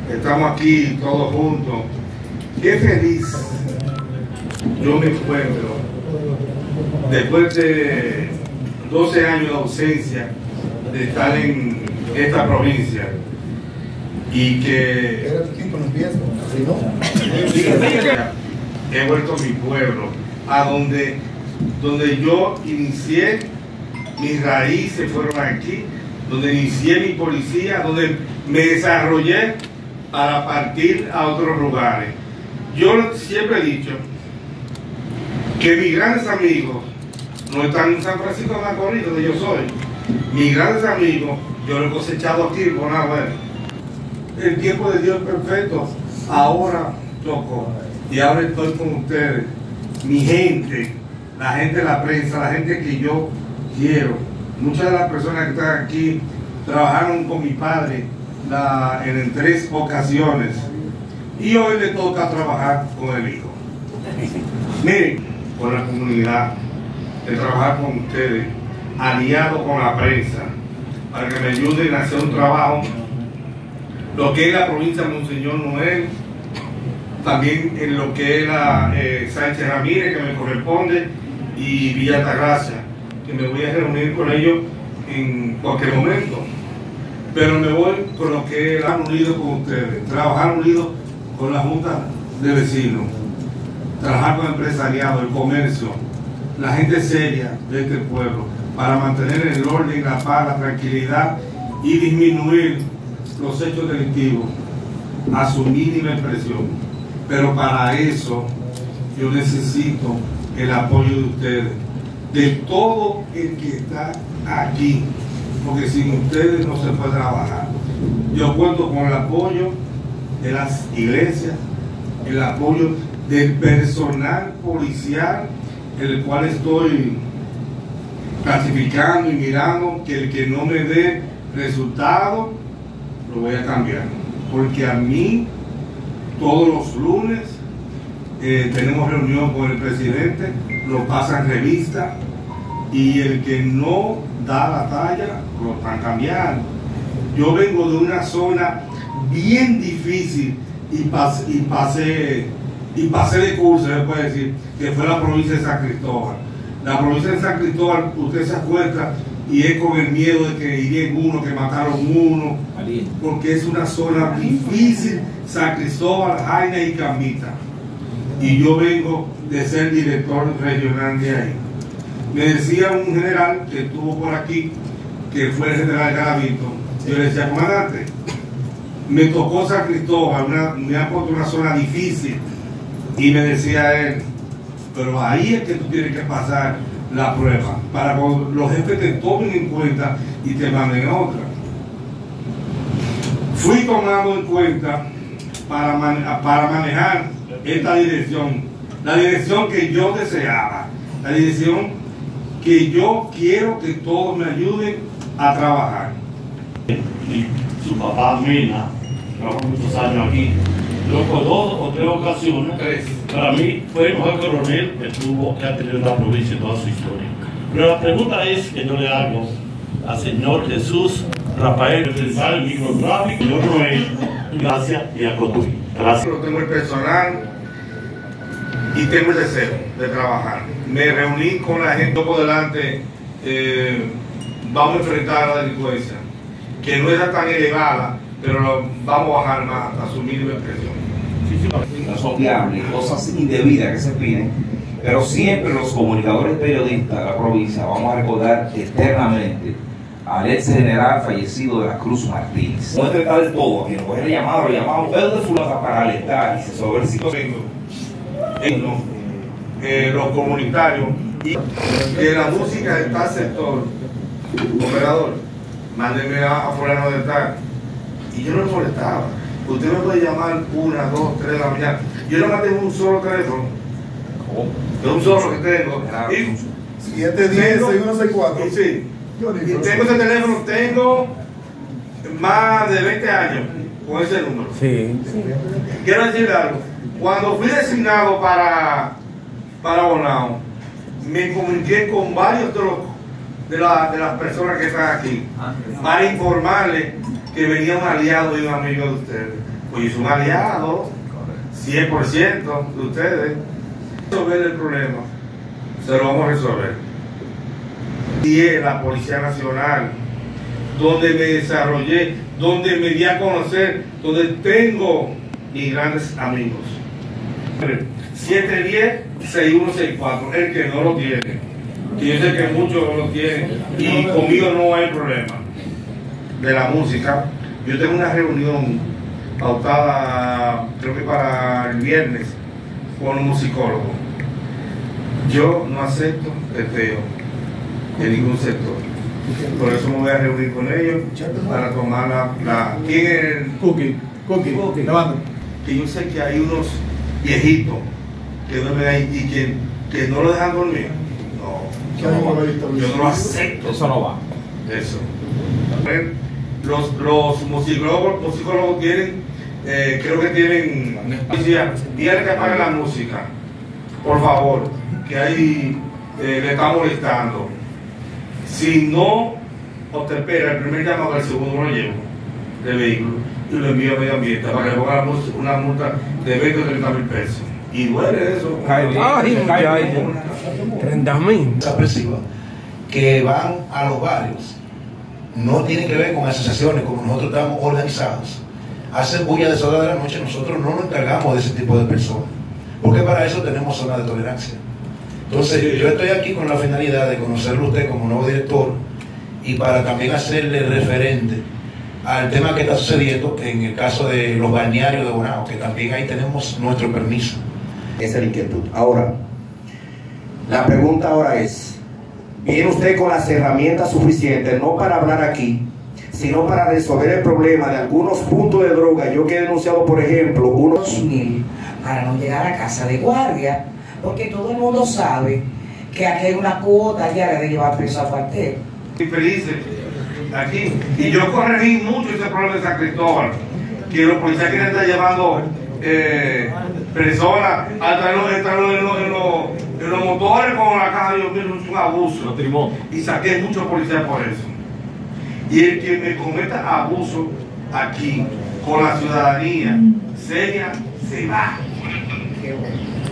Estamos aquí todos juntos. Qué feliz yo me encuentro después de 12 años de ausencia de estar en esta provincia y que he vuelto a mi pueblo, a donde yo inicié, mis raíces fueron aquí, donde inicié mi policía, donde me desarrollé para partir a otros lugares. Yo siempre he dicho que mis grandes amigos no están en San Francisco de Macorís, donde yo soy. Mis grandes amigos, yo los he cosechado aquí con agua. El tiempo de Dios perfecto, ahora tocó. Y ahora estoy con ustedes, mi gente, la gente de la prensa, la gente que yo quiero. Muchas de las personas que están aquí trabajaron con mi padre en 3 ocasiones. Y hoy le toca trabajar con el hijo. Miren, con la comunidad, de trabajar con ustedes, aliado con la prensa, para que me ayuden a hacer un trabajo, lo que es la provincia de Monseñor Noel, también en lo que es la Sánchez Ramírez, que me corresponde, y Villa Altagracia, que me voy a reunir con ellos en cualquier momento. Pero me voy con lo que es unido con ustedes, trabajar unido con la Junta de Vecinos, trabajar con el empresariado, el comercio, la gente seria de este pueblo, para mantener el orden, la paz, la tranquilidad y disminuir los hechos delictivos a su mínima expresión. Pero para eso yo necesito el apoyo de ustedes, de todo el que está aquí, porque sin ustedes no se puede trabajar. Yo cuento con el apoyo de las iglesias, el apoyo del personal policial, el cual estoy clasificando y mirando, que el que no me dé resultado lo voy a cambiar, porque a mí todos los lunes tenemos reunión con el presidente, lo pasan revista, y el que no da la talla lo están cambiando. Yo vengo de una zona bien difícil y pasé de curso, se puede decir, que fue la provincia de San Cristóbal. La provincia de San Cristóbal, usted se acuerda, y es con el miedo de que irían uno, que mataron uno, porque es una zona difícil, San Cristóbal, Jaina y Cambita. Y yo vengo de ser director regional de ahí. Me decía un general que estuvo por aquí, que fue el general Garavito, yo le decía, comandante, me tocó San Cristóbal, me ha puesto una zona difícil, y me decía él, pero ahí es que tú tienes que pasar la prueba, para que los jefes te tomen en cuenta y te manden a otra. Fui tomado en cuenta para manejar esta dirección, la dirección que yo deseaba, la dirección que yo quiero que todos me ayuden a trabajar. Su papá Mena trabajó muchos años aquí. Luego 2 o 3 ocasiones, para mí fue el mejor coronel que ha tenido la provincia en toda su historia. Pero la pregunta es que yo le hago al señor Jesús Rafael, defensor del microtráfico, yo no es gracias y a Cotuí. Gracias. Tengo el personal y tengo el deseo de trabajar. Me reuní con la gente por delante, vamos a enfrentar a la delincuencia, que no es tan elevada, pero vamos a bajar más a su mínima expresión. Inasociables, cosas indebidas que se piden, pero siempre los comunicadores periodistas de la provincia vamos a recordar eternamente al ex general fallecido de la Cruz Martínez. No está del todo, que nos lo llamamos Pedro de Fulano para alertar y se sobre el sitio. Los comunitarios y que la música de tal sector, operador, mándeme a fulano de tal. Y yo no molestaba. Usted me puede llamar 1, 2, 3 de la mañana. Yo no tengo un solo teléfono. Es un solo que tengo. 710 6164. Sí. Y tengo ese teléfono, tengo más de 20 años con ese número. Sí. Quiero decirle algo. Cuando fui designado para Bonao, me comuniqué con varios de las personas que están aquí para informarles que venía un aliado y un amigo de ustedes. Pues es un aliado, 100% de ustedes. Resolver el problema, se lo vamos a resolver. Y es la Policía Nacional, donde me desarrollé, donde me di a conocer, donde tengo mis grandes amigos. 710-6164, el que no lo tiene, que yo sé que muchos no lo tienen, y conmigo no hay problema de la música. Yo tengo una reunión pautada, creo que para el viernes, con un musicólogo. Yo no acepto teteo en ningún sector. Por eso me voy a reunir con ellos para tomar ¿quién es el? Cookie, levanta. Que yo sé que hay unos viejitos que duermen ahí y que no lo dejan dormir. No, yo no lo acepto. Eso no va. Eso. Los musicólogos tienen, creo que tienen, tienen que apagar la música, por favor, que ahí le está molestando. Si no, o te espera el primer llamado, al segundo lo llevo de vehículo y lo envío a medio ambiente para que le ponga una multa de 20 o 30 mil pesos. Y duele eso. Ay, 30.000. Expresiva que van a los barrios no tienen que ver con asociaciones como nosotros estamos organizados. Hacen bulla de soda de la noche, nosotros no nos encargamos de ese tipo de personas, porque para eso tenemos zona de tolerancia. Entonces yo estoy aquí con la finalidad de conocerlo usted como nuevo director y para también hacerle referente al tema que está sucediendo en el caso de los balnearios de Bonao, que también ahí tenemos nuestro permiso. Esa es la inquietud. Ahora, la pregunta ahora es, ¿viene usted con las herramientas suficientes, no para hablar aquí, sino para resolver el problema de algunos puntos de droga? Yo que he denunciado, por ejemplo, unos 2.000 para no llegar a casa de guardia, porque todo el mundo sabe que aquí hay una cuota diaria de llevar preso al cuartel. Estoy feliz aquí. Y yo corregí mucho ese problema de San Cristóbal, que los policías quieren estar llevando personas hasta en los motores con la caja de Dios mío, es un abuso. Y saqué muchos policías por eso. Y el que me cometa abuso aquí con la ciudadanía seria se va.